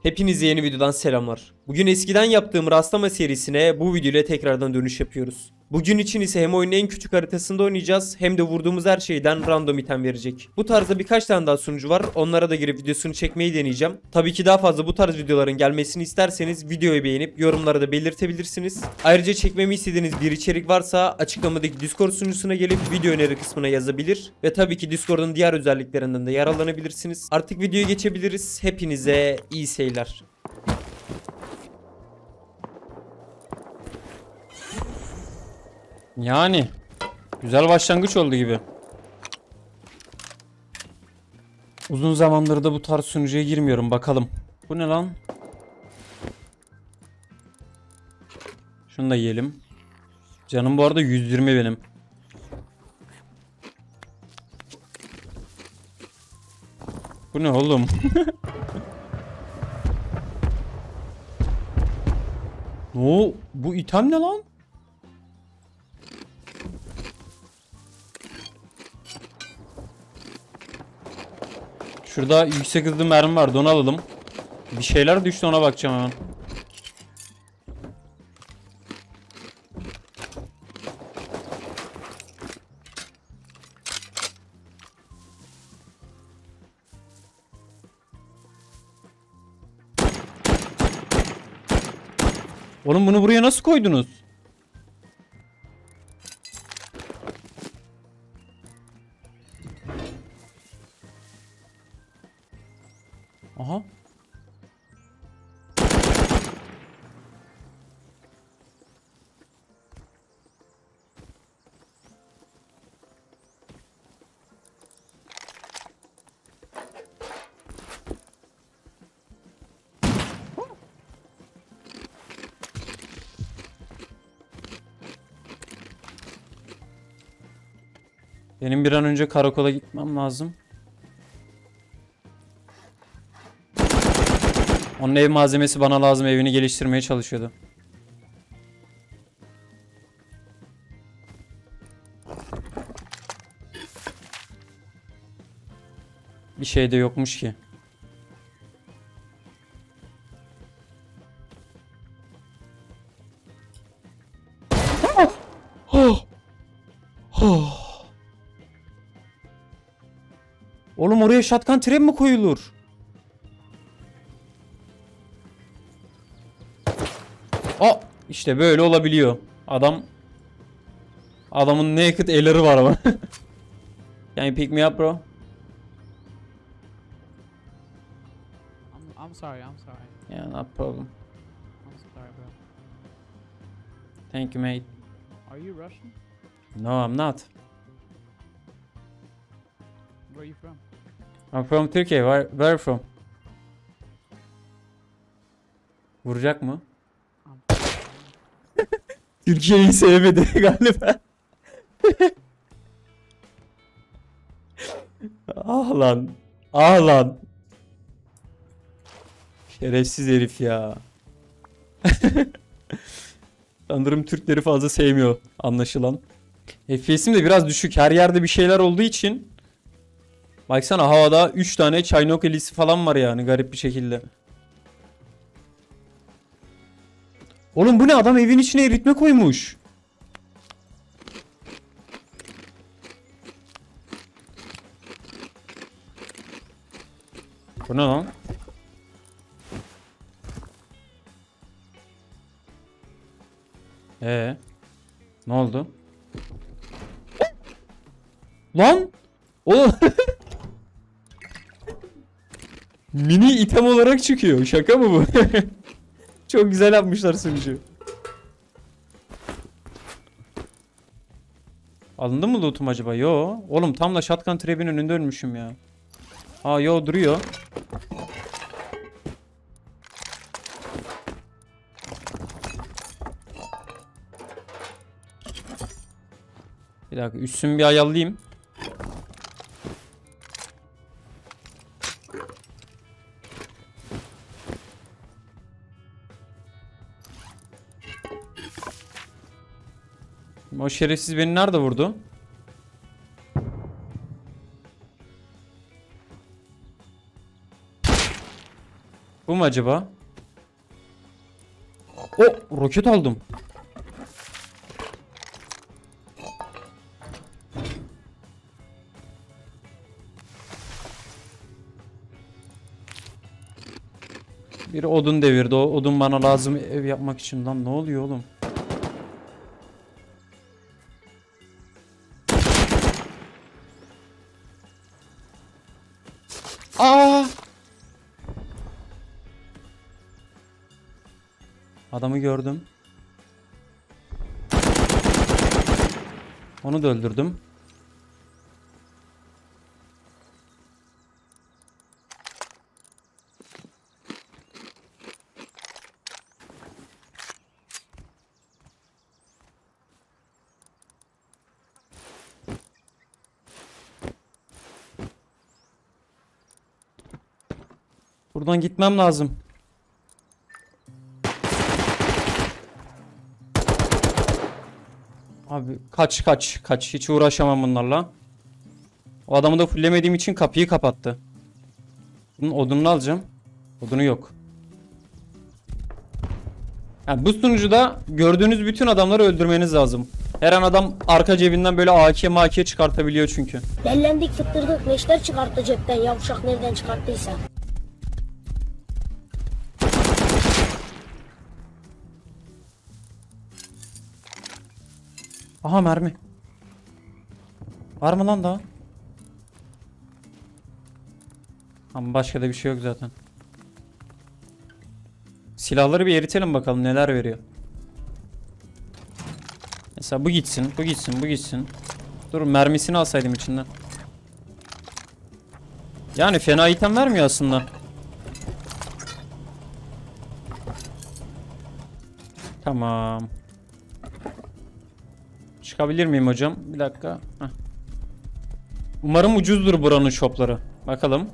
Hepinize yeni videodan selamlar. Bugün eskiden yaptığım rastlama serisine bu video ile tekrardan dönüş yapıyoruz. Bugün için ise hem oyunun en küçük haritasında oynayacağız hem de vurduğumuz her şeyden random item verecek. Bu tarzda birkaç tane daha sunucu var. Onlara da girip videosunu çekmeyi deneyeceğim. Tabii ki daha fazla bu tarz videoların gelmesini isterseniz videoyu beğenip yorumlara da belirtebilirsiniz. Ayrıca çekmemi istediğiniz bir içerik varsa açıklamadaki Discord sunucusuna gelip video öneri kısmına yazabilir. Ve tabii ki Discord'un diğer özelliklerinden de yararlanabilirsiniz. Artık videoya geçebiliriz. Hepinize iyi seyirler. Yani güzel başlangıç oldu gibi. Uzun zamandır da bu tarz sunucuya girmiyorum, bakalım. Bu ne lan? Şunu da yiyelim. Canım bu arada 120 benim. Bu ne oğlum? No, bu item ne lan? Şurada yüksek hızlı mermi vardı, onu alalım. Bir şeyler düştü, ona bakacağım hemen. Oğlum bunu buraya nasıl koydunuz? Aha. Benim bir an önce karakola gitmem lazım. Onun ev malzemesi bana lazım, evini geliştirmeye çalışıyordu. Bir şey de yokmuş ki. Oğlum oraya shotgun tren mi koyulur? Aa, işte böyle olabiliyor. Adamın naked elleri var ama. Can you pick me up, bro? I'm sorry, I'm sorry. Yeah, no problem. I'm sorry, bro. Thank you, mate. Are you Russian? No, I'm not. Where are you from? I'm from Turkey. Where are you from? Vuracak mı? Türkiye'yi sevmedi galiba. Ah lan. Ah lan. Şerefsiz herif ya. Sanırım Türkleri fazla sevmiyor anlaşılan. FPS'im de biraz düşük. Her yerde bir şeyler olduğu için. Baksana, havada 3 tane Çaynok elisi falan var yani, garip bir şekilde. Oğlum bu ne? Adam evin içine eritme koymuş. Bu ne lan? Ne oldu? Lan! Oğlum mini item olarak çıkıyor. Şaka mı bu? Çok güzel yapmışlar sunucu. Alındı mı lootum acaba? Yo. Oğlum tam da shotgun trap'in önünde ölmüşüm ya. Ha yo, duruyor. Bir dakika, üstümü bir ayarlayayım. O şerefsiz beni nerede vurdu? Bu mu acaba? O roket aldım. Bir odun devirdi. O odun bana lazım ev yapmak için. Lan ne oluyor oğlum? Aa! Adamı gördüm. Onu da öldürdüm. Buradan gitmem lazım. Abi kaç. Hiç uğraşamam bunlarla. O adamı da fullemediğim için kapıyı kapattı. Bunun odununu alacağım. Odunu yok. Yani bu sunucuda gördüğünüz bütün adamları öldürmeniz lazım. Her an adam arka cebinden böyle AK çıkartabiliyor çünkü. Dellendik fıttırdık neşter çıkarttı cepten yavşak nereden çıkarttıysa. Aha mermi. Var mı lan daha? Ama başka da bir şey yok zaten. Silahları bir eritelim bakalım neler veriyor. Mesela bu gitsin, bu gitsin, bu gitsin. Dur mermisini alsaydım içinden. Yani fena item vermiyor aslında. Tamam. Çıkabilir miyim hocam? Bir dakika. Heh. Umarım ucuzdur buranın shopları. Bakalım.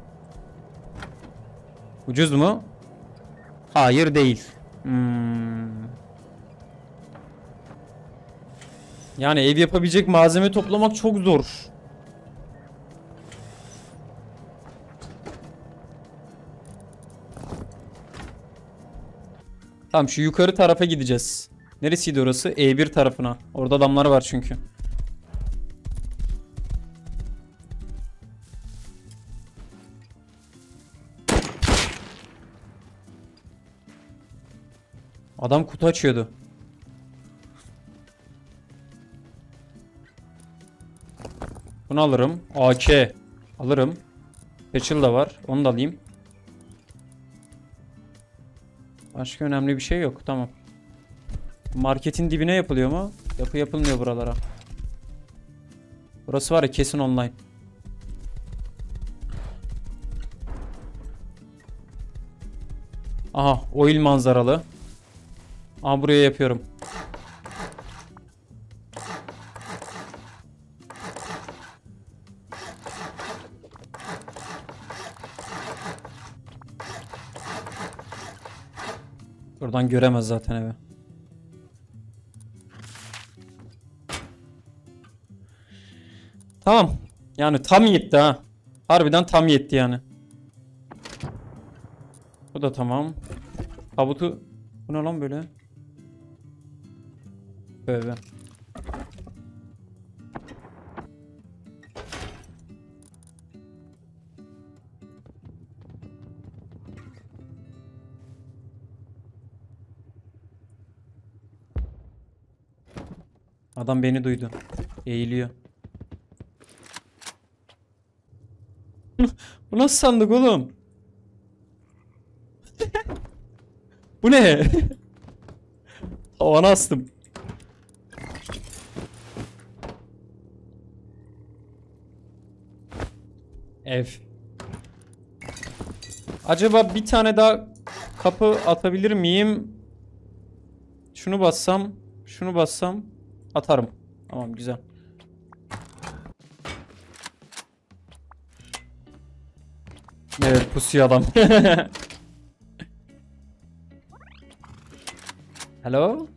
Ucuz mu? Hayır değil. Yani ev yapabilecek malzeme toplamak çok zor. Tamam şu yukarı tarafa gideceğiz. Neresiydi orası? E1 tarafına. Orada adamlar var çünkü. Adam kutu açıyordu. Bunu alırım. AK. Alırım. Peçil de var. Onu da alayım. Başka önemli bir şey yok. Tamam. Marketin dibine yapılıyor mu? Yapılmıyor buralara. Burası var ya kesin online. Aha oil manzaralı. Aha buraya yapıyorum. Buradan göremez zaten evi. Tamam. Yani tam yetti ha. Harbiden tam yetti yani. Bu da tamam. Tabutu. Bu ne lan böyle? Böyle. Adam beni duydu. Eğiliyor. Bu nasıl sandık oğlum? Bu ne? Tavana astım. Ev. Acaba bir tane daha kapı atabilir miyim? Şunu bassam, şunu bassam atarım. Tamam güzel. Evet pusuyor adam. Hello?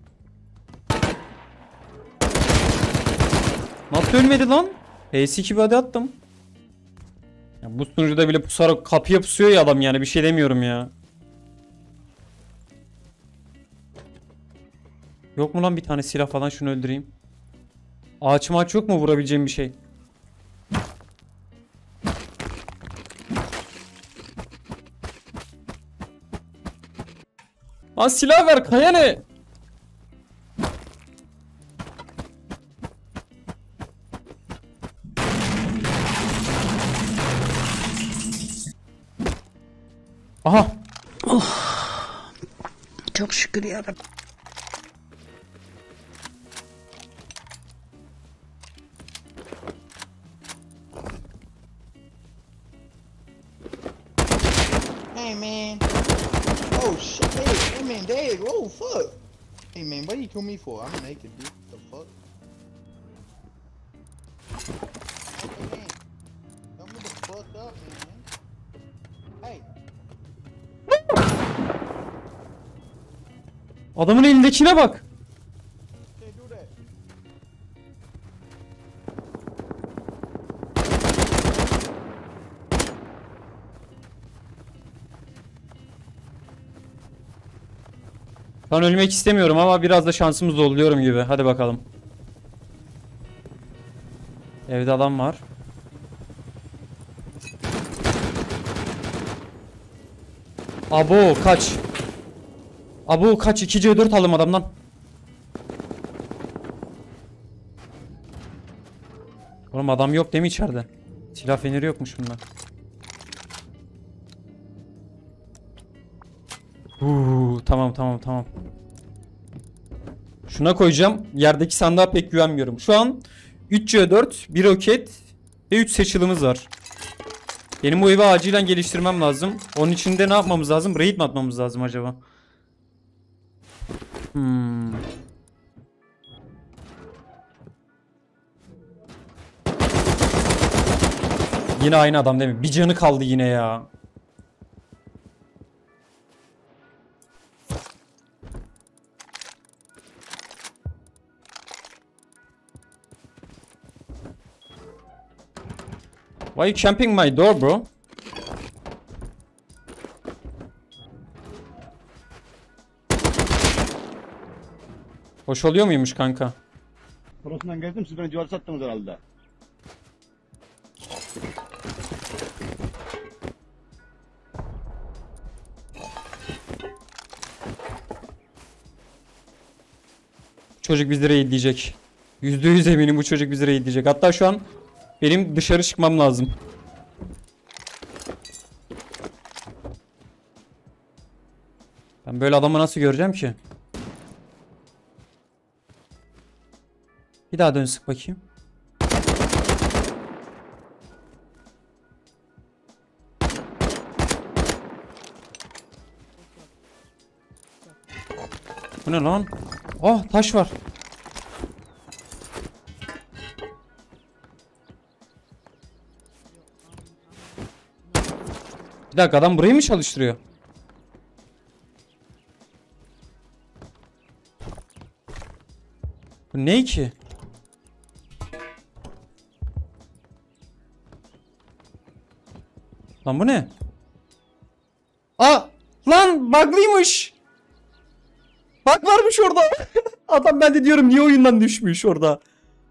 Nasıl ölmedi lan? PS2 bir hadi attım. Ya bu sunucuda bile pusarak kapıya pusuyor ya adam yani bir şey demiyorum ya. Yok mu lan bir tane silah falan, şunu öldüreyim. Ağaç maç yok mu vurabileceğim bir şey? Lan silah ver, kaya ne? Aha. Çok şükür yarabbim. Hey man. Oh shit. Hey man, Dave. Oh fuck. Hey man, what do you kill me for? I'm naked, dude. The fuck? Hey man. Tell me the fuck up, man. Hey. Adamın elindekine bak. Can't do that. Ben ölmek istemiyorum ama biraz da şansımı zorluyorum gibi. Hadi bakalım. Evde adam var. Abo kaç. Abo kaç, 2C4 aldım adamdan. Oğlum adam yok değil mi içeride? Silah feneri yokmuş bunda. Tamam tamam tamam. Şuna koyacağım. Yerdeki sandığa pek güvenmiyorum. Şu an 3C4, 1 roket ve 3 seçilimiz var. Benim bu evi acilen geliştirmem lazım. Onun için de ne yapmamız lazım? Raid mi atmamız lazım acaba? Yine aynı adam değil mi? Bir canı kaldı yine ya. Why you camping my door, bro? Hoş oluyor muymuş kanka? Burasından geldim, siz beni civarı sattınız herhalde. Çocuk bizi raidleyecek. %100 eminim bu çocuk bizi raidleyecek. Hatta şu an benim dışarı çıkmam lazım. Ben böyle adamı nasıl göreceğim ki? Bir daha dön sık bakayım. Bu ne lan? Oh, taş var. Bir dakika, adam burayı mı çalıştırıyor? Bu ne ki? Lan bu ne? Aa! Lan buglıymış. Bug varmış orada. Adam, ben de diyorum niye oyundan düşmüş orada.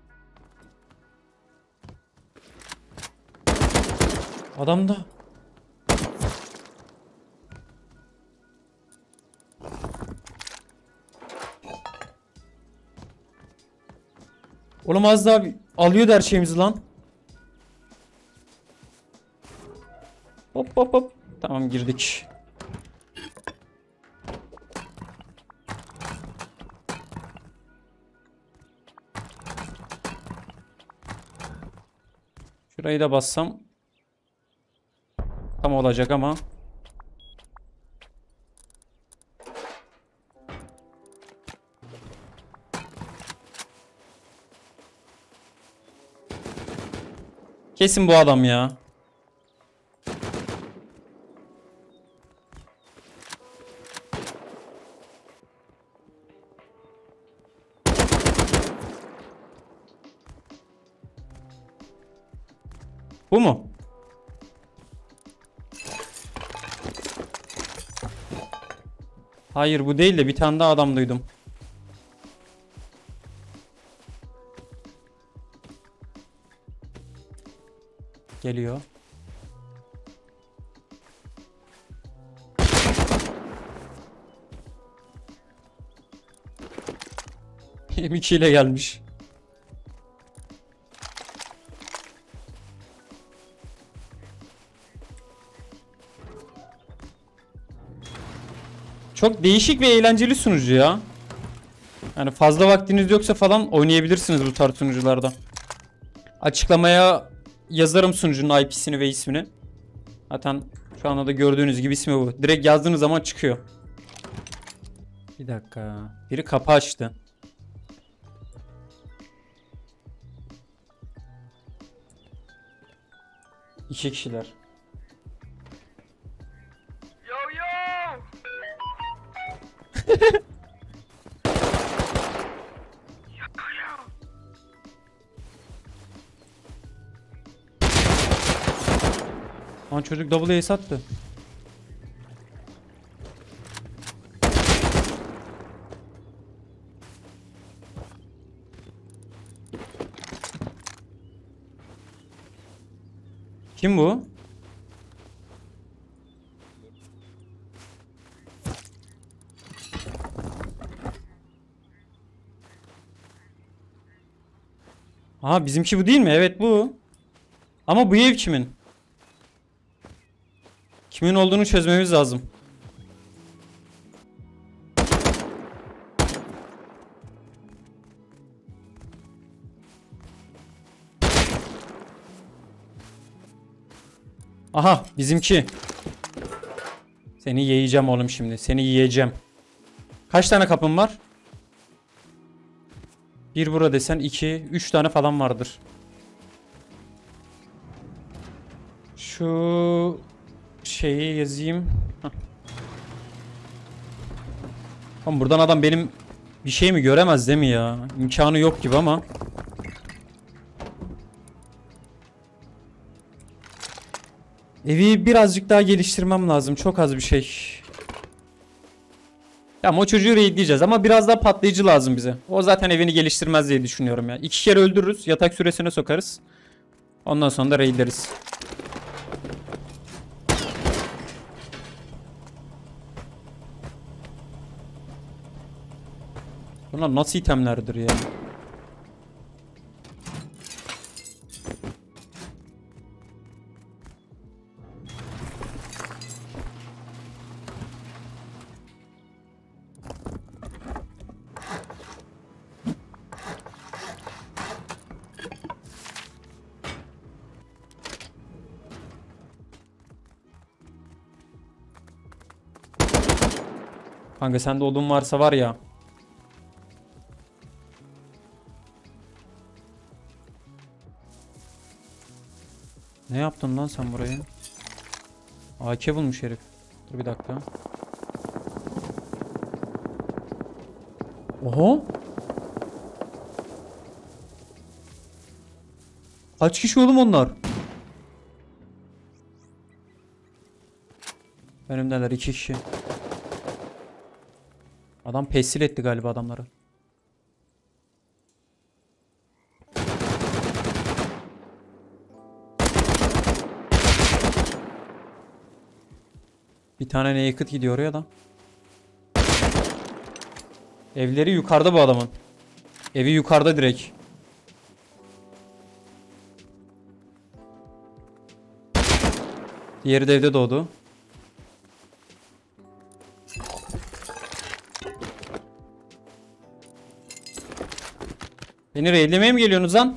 Adam da. Oğlum az daha alıyordu her şeyimizi lan. Hop hop hop. Tamam, girdik. Şurayı da bassam tam olacak ama. Kesin bu adam ya. Bu mu? Hayır, bu değil de bir tane daha adam duydum. Geliyor. M2 ile gelmiş. Çok değişik ve eğlenceli sunucu ya. Yani fazla vaktiniz yoksa falan oynayabilirsiniz bu tarz sunucularda. Açıklamaya yazarım sunucunun IP'sini ve ismini. Zaten şu anda da gördüğünüz gibi ismi bu. Direkt yazdığınız zaman çıkıyor. Bir dakika. Biri kapı açtı. İki kişiler. Lan çocuk double ace attı. Kim bu? Aha bizimki bu değil mi? Evet bu. Ama bu ev kimin? Kimin olduğunu çözmemiz lazım. Aha bizimki. Seni yiyeceğim oğlum şimdi. Seni yiyeceğim. Kaç tane kapın var? Bir burada desen 2, 3 tane falan vardır. Şu şeyi yazayım. Hah. Oğlum buradan adam benim bir şey mi göremez değil mi ya? İmkanı yok gibi ama. Evi birazcık daha geliştirmem lazım. Çok az bir şey. Ya o çocuğu raidleyeceğiz ama biraz daha patlayıcı lazım bize. O zaten evini geliştirmez diye düşünüyorum ya. 2 kere öldürürüz. Yatak süresine sokarız. Ondan sonra da raidleriz. Bunlar nasıl itemlerdir ya? Kanka sende odun varsa var ya. Ne yaptın lan sen buraya? AK bulmuş herif. Dur bir dakika. Oha. Kaç kişi oğlum onlar? Önümdeler 2 kişi. Adam pesil etti galiba adamları. Bir tane naked gidiyor oraya da. Evleri yukarıda bu adamın. Evi yukarıda direkt. Diğeri de evde doğdu. Beni raidlemeye mi geliyorsunuz lan?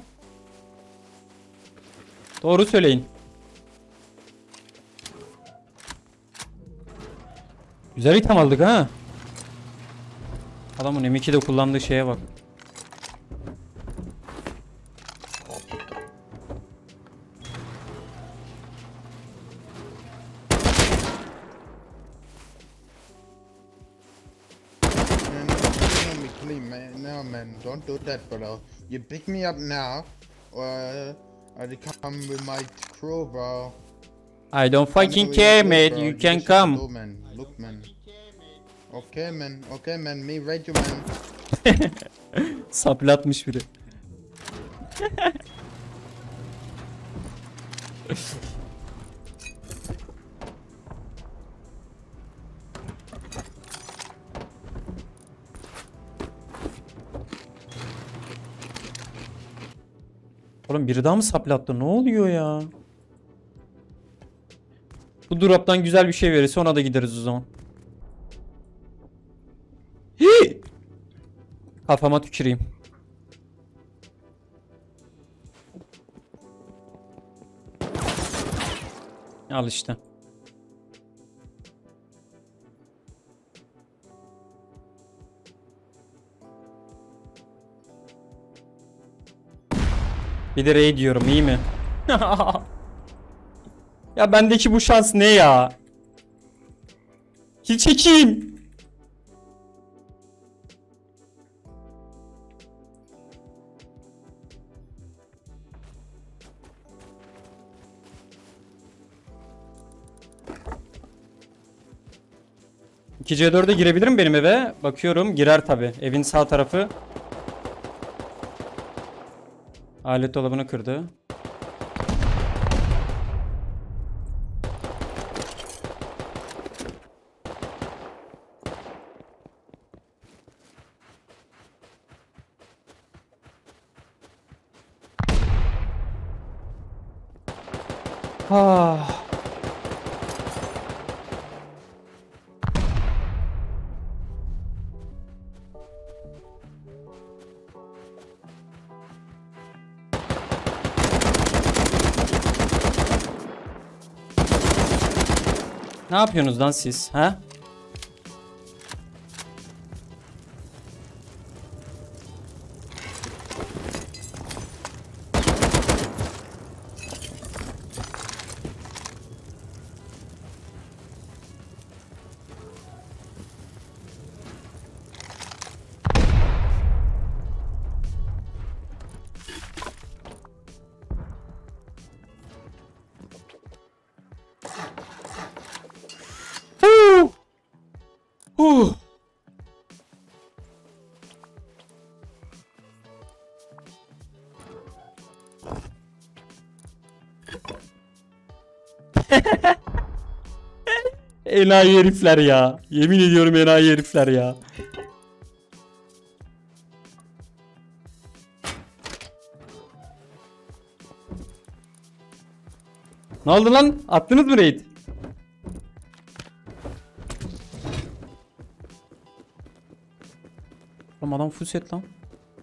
Doğru söyleyin. Güzel item aldık ha. Adamın M2'de kullandığı şeye bak. Man, you know me clean, man. No, man, don't do that, bro. You pick me up now, or I come with my crew, bro. I don't fucking care, mate. You can come. Do, man. Look, man. Okay, man. Okay, man. Me ready, man. Saplatmış biri. Oğlum biri daha mı saplattı? Ne oluyor ya? Bu drop'tan güzel bir şey verirse ona da gideriz o zaman. Hii! Kafama tüküreyim. Al işte. Bir de raid diyorum, iyi mi? Ya bendeki bu şans ne ya? Kill çekeyim. C4'e girebilir mi benim eve? Bakıyorum, girer tabi. Evin sağ tarafı. Alet dolabını kırdı. Ah. Ne yapıyorsunuz lan siz? Ha? Huh. Enayi herifler ya. Yemin ediyorum enayi herifler ya. Ne oldu lan? Attınız mı raid? Oğlum adam full set lan.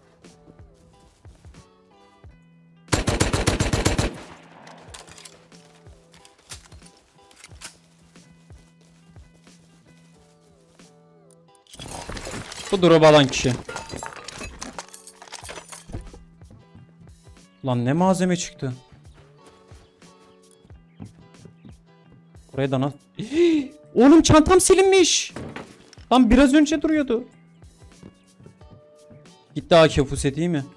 Bu drop alan kişi. Lan ne malzeme çıktı. Buraya da Oğlum çantam silinmiş. Lan biraz önce duruyordu. Gitti AK fuset iyi mi?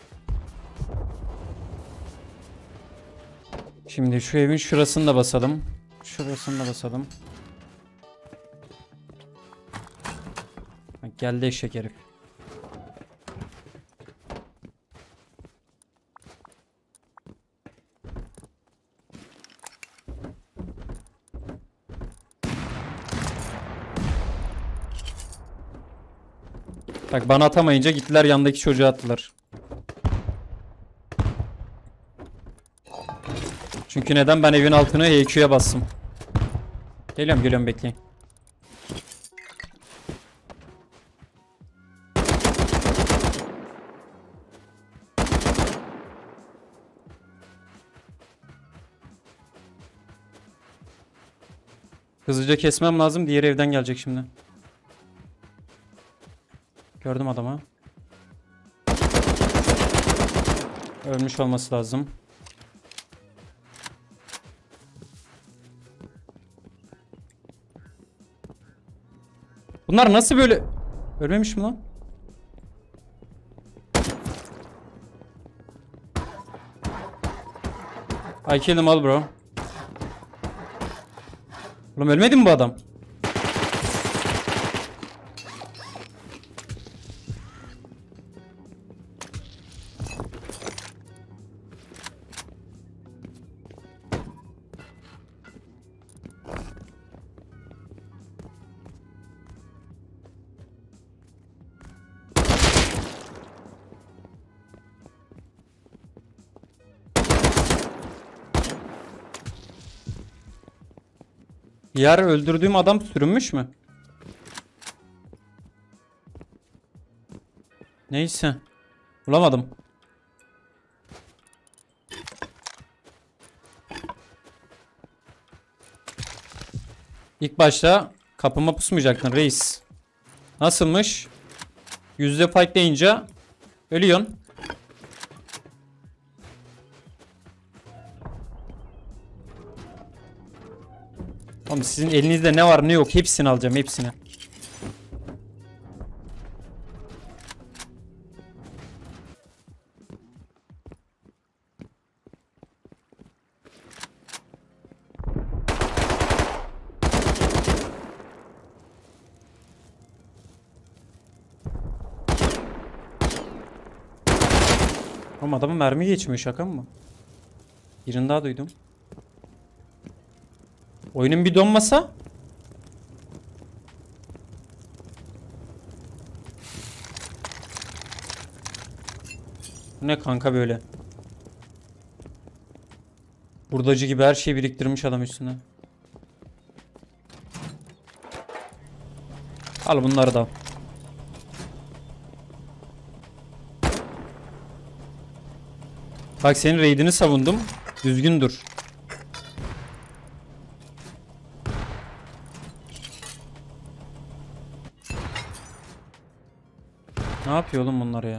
Şimdi şu evin şurasını da basalım. Şurasını da basalım. Bak geldi eşek herif. Bak bana atamayınca gittiler yandaki çocuğa attılar. Çünkü neden ben evin altına HQ'ya bastım. Geliyorum bekleyin. Hızlıca kesmem lazım. Diğer evden gelecek şimdi. Gördüm adamı. Ölmüş olması lazım. Bunlar nasıl böyle... Ölmemiş mi lan? I killed him all bro. Oğlum ölmedi mi bu adam? Diğer öldürdüğüm adam sürünmüş mü? Neyse. Bulamadım. İlk başta kapıma pusmayacaktın reis. Nasılmış? Yüzde fightlayınca ölüyorsun. Oğlum sizin elinizde ne var ne yok hepsini alacağım, hepsini. Oğlum adamın mermi geçmiyor, şaka mı? Birini daha duydum. Oyunun bir donmasa. Bu ne kanka böyle? Hurdacı gibi her şeyi biriktirmiş adam üstüne. Al bunları da. Bak senin raidini savundum. Düzgün dur. Ne yapıyor oğlum bunlar ya?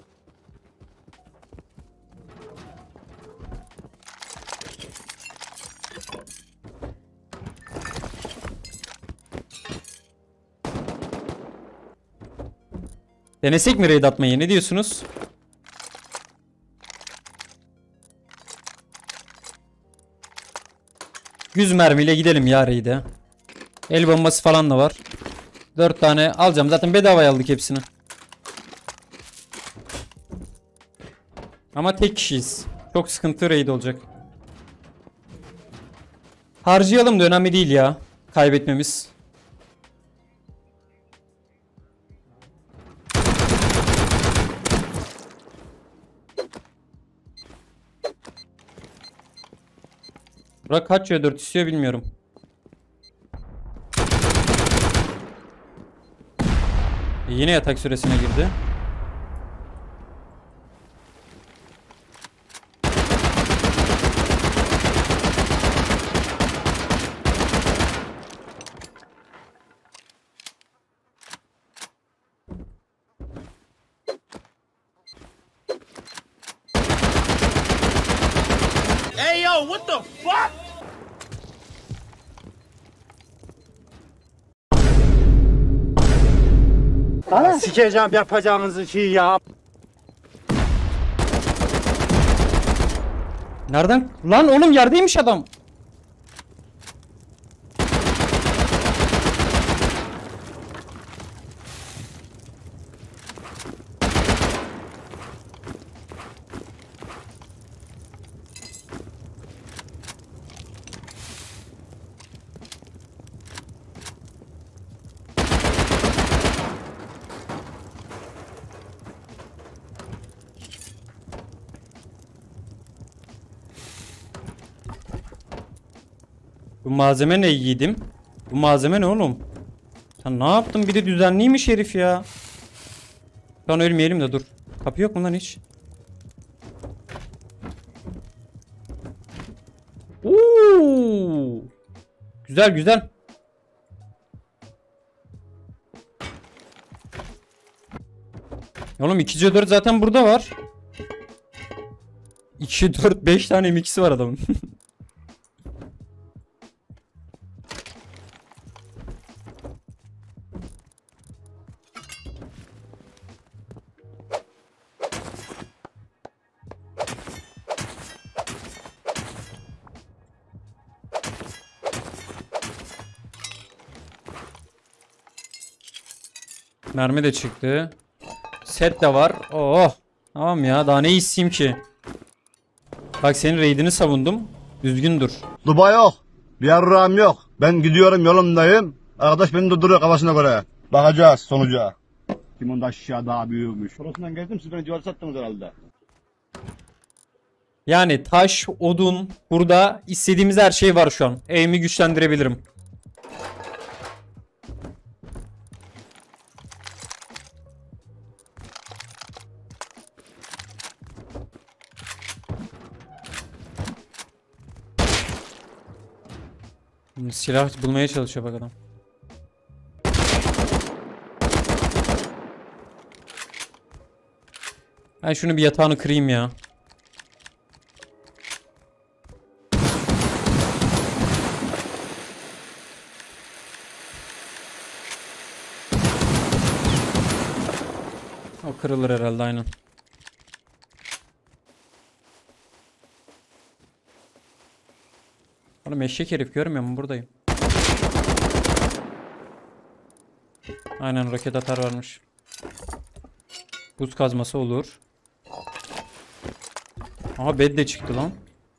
Denesek mi raid atmayı? Ne diyorsunuz? Yüz mermiyle gidelim ya raid'e. El bombası falan da var. 4 tane alacağım. Zaten bedavaya aldık hepsini. Ama tek kişiyiz. Çok sıkıntı raid olacak. Harcayalım da önemli değil ya. Kaybetmemiz. Burak kaç ya 4 istiyor bilmiyorum. Yine yatak süresine girdi. Sikeceğim yapacağınızı şey ya. Nereden? Lan oğlum yerdeymiş adam. Bu malzeme ne giydim? Bu malzeme ne oğlum? Sen ne yaptın? Bir de düzenliymiş herif ya. Şu an ölmeyelim de dur. Kapı yok mu lan hiç? Oo! Güzel güzel. Oğlum 2C4 zaten burada var. 2-4 5 tane M2'si var adamın. Mermi de çıktı. Set de var. Oh. Tamam ya. Daha ne isteyeyim ki? Bak senin raidini savundum. Düzgün dur. Duba yok. Bir yarrağım yok. Ben gidiyorum yolumdayım. Arkadaş beni durduruyor kafasına göre. Bakacağız sonuca. Kimin de aşağı daha büyükmüş. Orasından geldim siz beni civarı sattınız herhalde. Yani taş, odun. Burada istediğimiz her şey var şu an. Aim'i güçlendirebilirim. Silah bulmaya çalışıyor bak adam. Ben şunu bir yatağını kırayım ya. O kırılır herhalde aynen. Oğlum eşek herif görmüyor musun? Buradayım. Aynen roket atar varmış. Buz kazması olur. Aha bed de çıktı lan.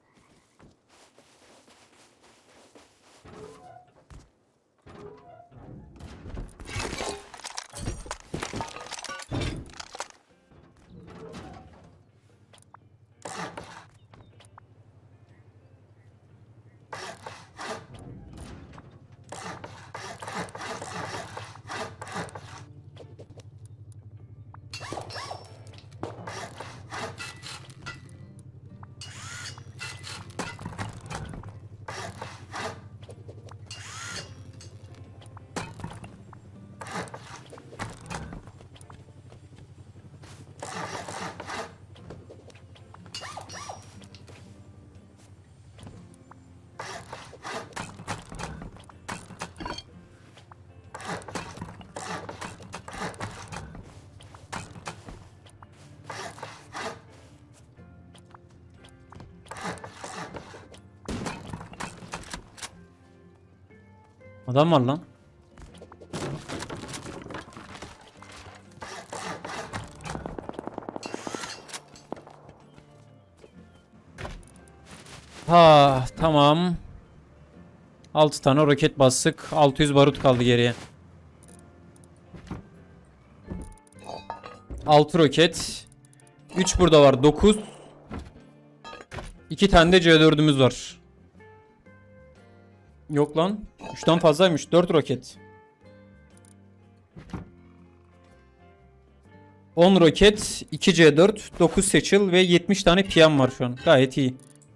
Adam var lan. Ha tamam. 6 tane roket bastık. 600 barut kaldı geriye. 6 roket. 3 burada var. 9. 2 tane de C4'ümüz var. Yok lan. 3'ten fazlaymış. 4 roket. 10 roket, 2 C4, 9 seçil ve 70 tane PM var şu an. Gayet iyi.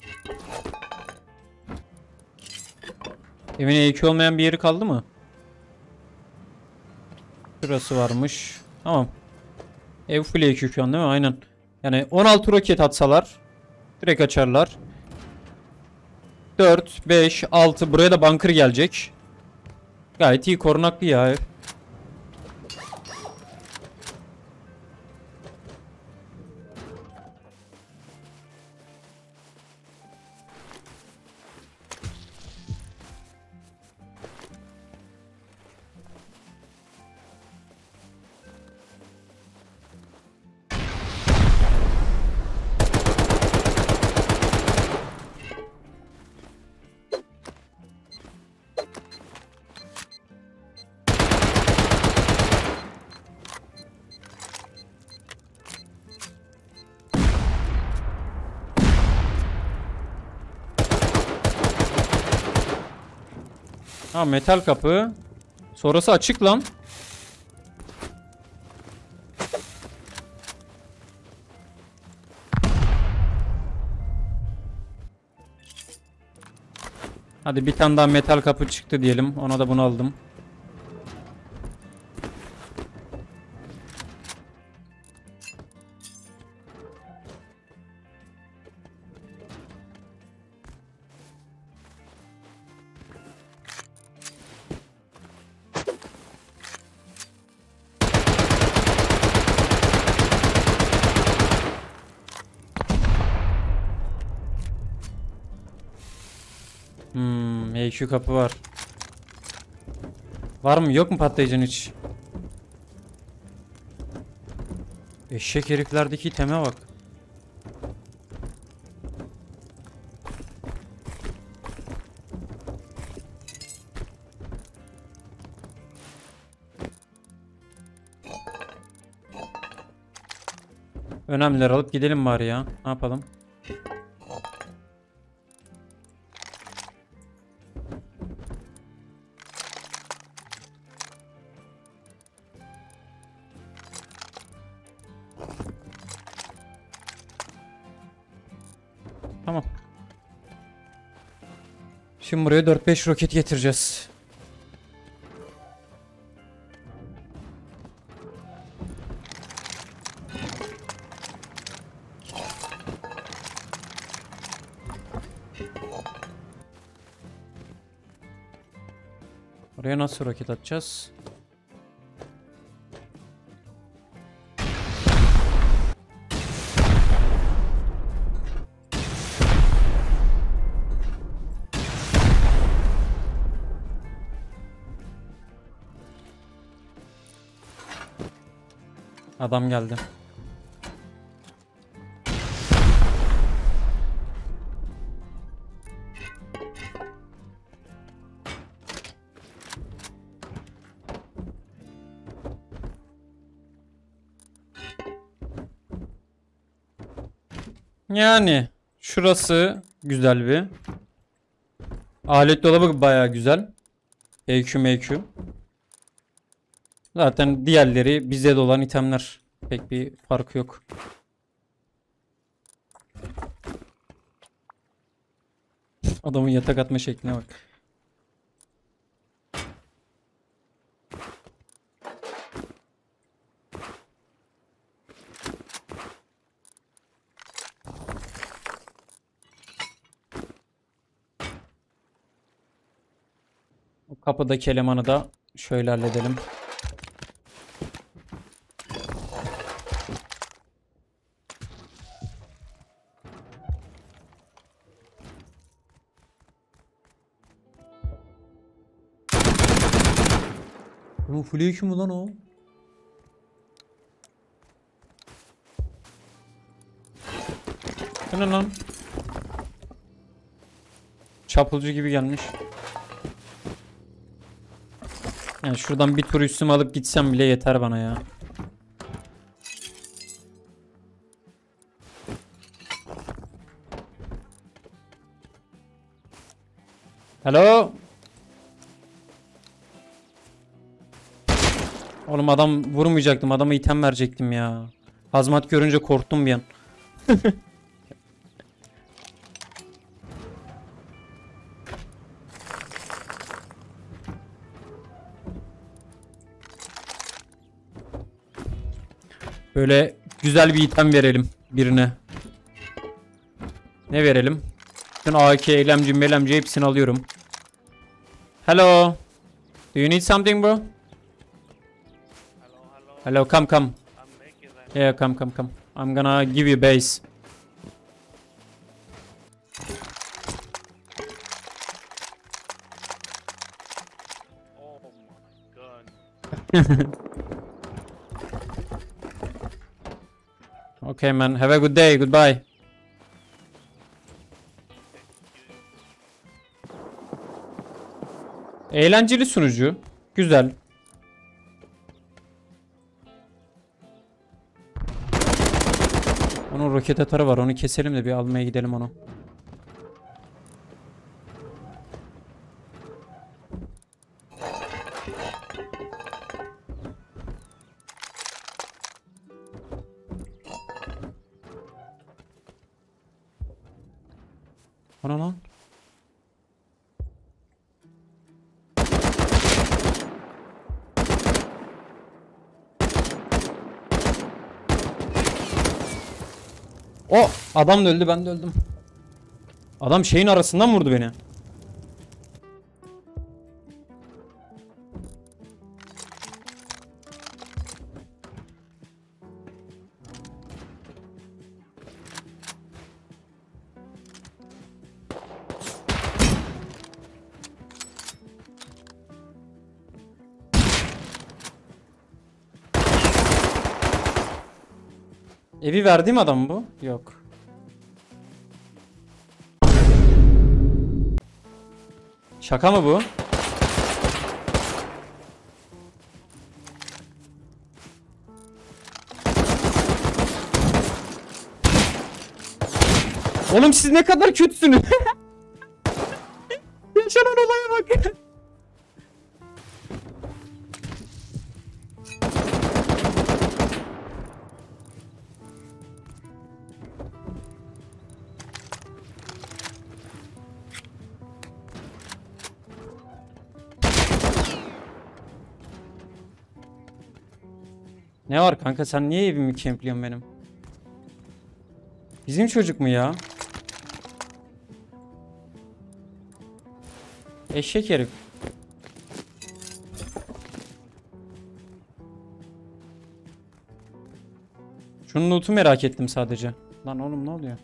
Evine EQ olmayan bir yeri kaldı mı? Şurası varmış. Tamam. Ev full EQ şu an değil mi? Aynen. Yani 16 roket atsalar direkt açarlar. 4, 5, 6. Buraya da bunker gelecek. Gayet iyi korunaklı ya. Ha metal kapı. Sonrası açık lan. Hadi bir tane daha metal kapı çıktı diyelim. Ona da bunu aldım. HQ kapı var. Var mı yok mu patlayıcın hiç? Eşek heriflerdeki iteme bak. Önemliler alıp gidelim bari ya. Ne yapalım? Tamam. Şimdi buraya 4-5 roket getireceğiz. Oraya nasıl roket atacağız? Adam geldi. Yani şurası güzel bir. Alet dolabı bayağı güzel. EQ MQ. Zaten diğerleri bize de olan itemler. Pek bir farkı yok. Adamın yatak atma şekline bak. O kapıdaki elemanı da şöyle halledelim. Bu full EQ mu lan o? Bu ne lan? Çapulcu gibi gelmiş. Yani şuradan bir tur üstüme alıp gitsem bile yeter bana ya. Hello. Oğlum adam vurmayacaktım. Adama item verecektim ya. Hazmat görünce korktum bir an. Böyle güzel bir item verelim birine. Ne verelim? Bütün AK, eylemci, melemci hepsini alıyorum. Hello. Do you need something, bro? Hello, come. Yeah, come. I'm gonna give you base. Oh my god. Okay, man. Have a good day. Goodbye. Eğlenceli sunucu. Güzel. Onun roket atarı var. Onu keselim de bir almaya gidelim onu. Ana lan. O adam da öldü, ben de öldüm. Adam şeyin arasından vurdu beni. Evi verdiğim adam bu? Yok. Şaka mı bu? Oğlum siz ne kadar kötüsünüz. Yaşanan olaya bak. Ne var kanka, sen niye evimi kempliyorsun benim? Bizim çocuk mu ya? Eşek herif. Şunun loot'u merak ettim sadece. Lan oğlum ne oluyor?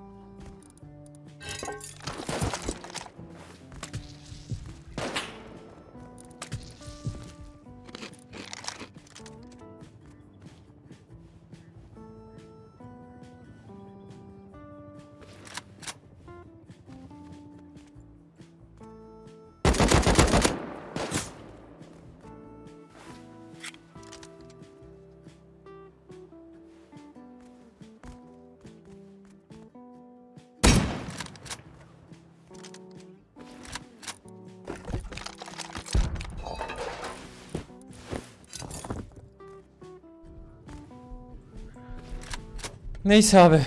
Neyse abi.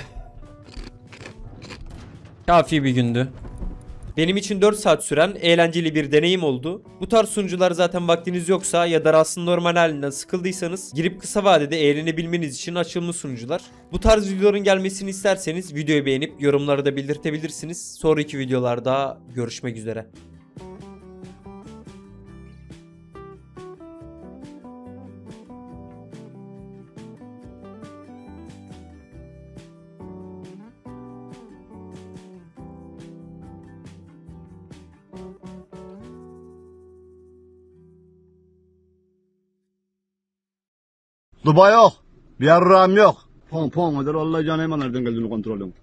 Kafi bir gündü. Benim için 4 saat süren eğlenceli bir deneyim oldu. Bu tarz sunucular zaten vaktiniz yoksa ya da Rust'ın normal halinden sıkıldıysanız girip kısa vadede eğlenebilmeniz için açılmış sunucular. Bu tarz videoların gelmesini isterseniz videoyu beğenip yorumlarda da belirtebilirsiniz. Sonraki videolarda görüşmek üzere. Dubai yok. Bir yarrağım yok. Pon pon. Hadi vallahi canım nereden geldiğini kontrol ediyorum.